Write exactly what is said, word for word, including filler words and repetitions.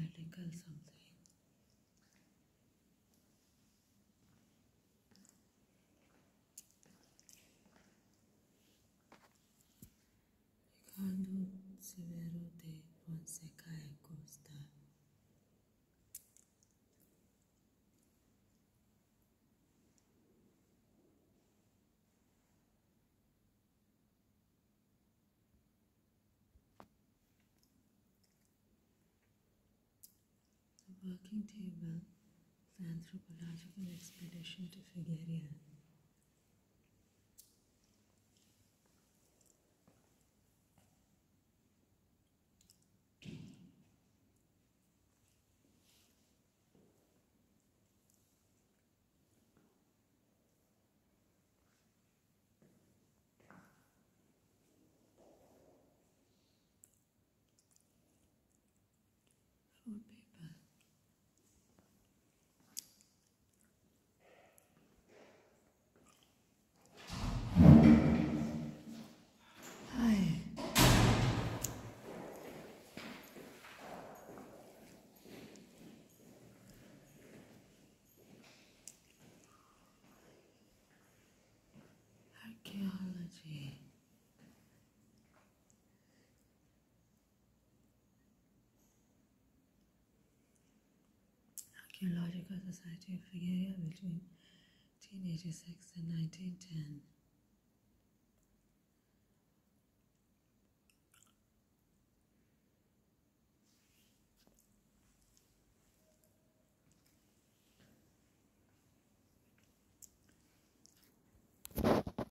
medical something. Ricardo Severo de Fonseca e Costa. The working table, the anthropological expedition to Figueria. Food paper. Hi. Archaeology. Archaeological Society of Figueria between eighteen eighty-six and nineteen ten.